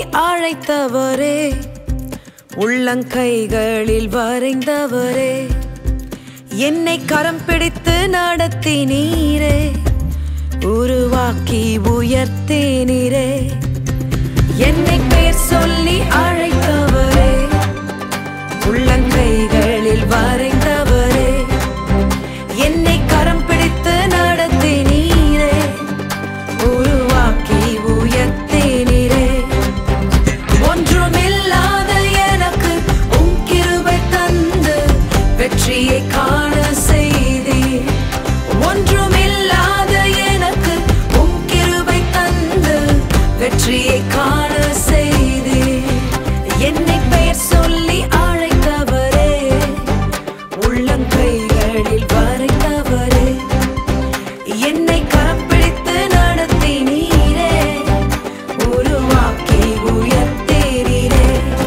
அழைத்தவரே, உள்ளங்கைகளில் வரைந்தவரே, என்னை கரம் பிடித்து நடத்தினீரே, உருவாக்கி உயர்த்தினீரே. என்னை பெயர் சொல்லி அழைத்தவரே, உள்ளங்கைகளில் வரைந்தவரே, என்னை கரம் பிடித்து நடத்தினீரே, உருவாக்கி உயர்த்தினீரே. ஒன்றுமில்லாத எனக்கு உம் கிருபை தந்து வெற்றியை காண செய்தீர். ஒன்றுமில்லாத எனக்கு உம் கிருபை தந்து வெற்றியை காண செய்தீர். என்னை பெயர் சொல்லி அழைத்தவரே, உள்ளங்கைகளில் வரைந்தவரே, என்னை கரம் பிடித்து நடத்தினீரே, உருவாக்கி உயர்த்தினீரே.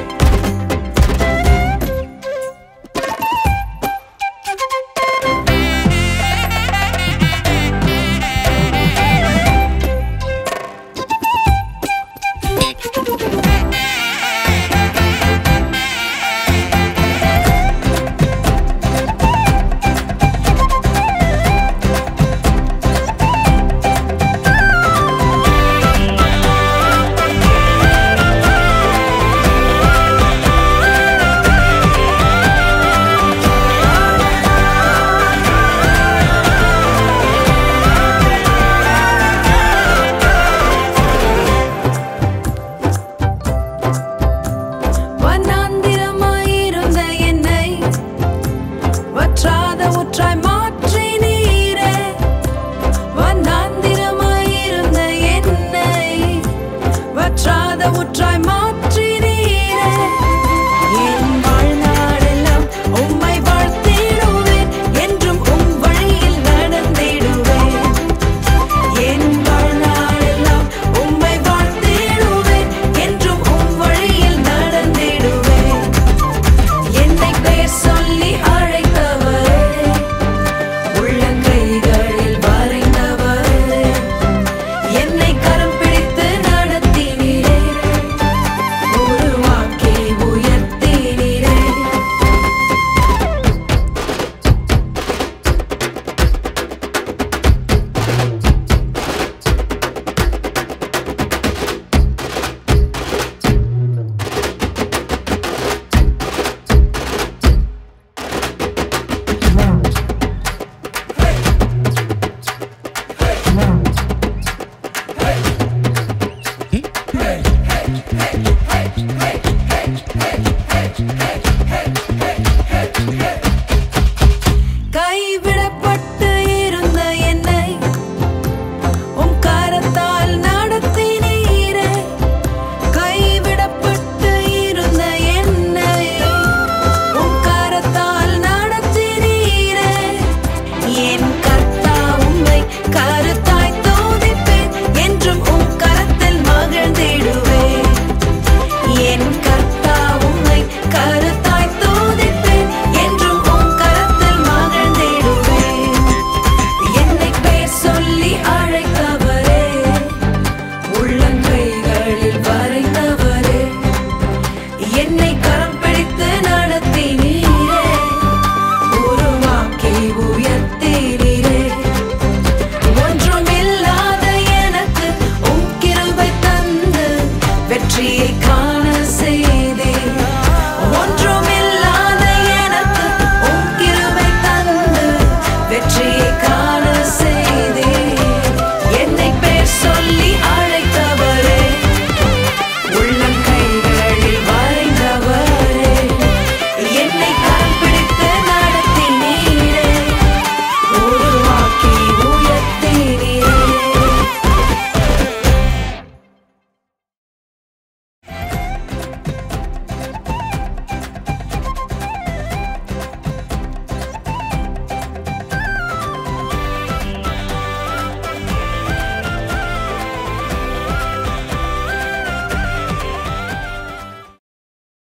கைவிடப்பட்டு இருந்த என்னை உம் கரத்தால் நடத்தினீரே, கைவிடப்பட்டு இருந்த என்னை உம் கரத்தால் நடத்தினீரே. என் கர்த்தா உம்மை கருத்தாய் துதிப்பேன், என்றும் உம் கரத்தில் மகிழ்ந்திடுவேன். என் கர்த்தா உம்மை கருத்தாய் துதிப்பேன், என்றும் உம் கரத்தில் மகிழ்ந்திடுவேன். என்னை பெயர் சொல்லி அழைத்தவரே, உள்ளங்கைகளில் வரைந்தவரே, என்னை கரம் பிடித்து நடத்தினீரே, உருவாக்கி உயர்த்தினீரே. ஒன்றுமில்லாத எனக்கு உம் கிருபை தந்து வெற்றியை காண